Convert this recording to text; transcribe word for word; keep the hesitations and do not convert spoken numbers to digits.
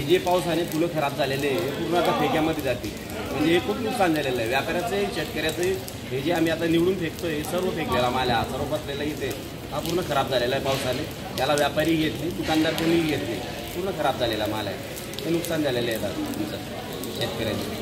जे पावसाने फुलं खराब झालेले हे पूर्ण आता फेक्यामध्ये जातील. म्हणजे हे खूप नुकसान झालेलं आहे व्यापाऱ्याचंही शेतकऱ्याचंही. हे जे आम्ही आता निवडून फेकतोय हे सर्व फेकलेला माल आहे, सर्व बसलेला इथे हा पूर्ण खराब झालेला आहे पावसाने. त्याला व्यापारी घेत नाही, दुकानदार कोणीही घेत नाही, पूर्ण खराब झालेला माल आहे. हे नुकसान झालेलं आहे तुमचं शेतकऱ्यांचं.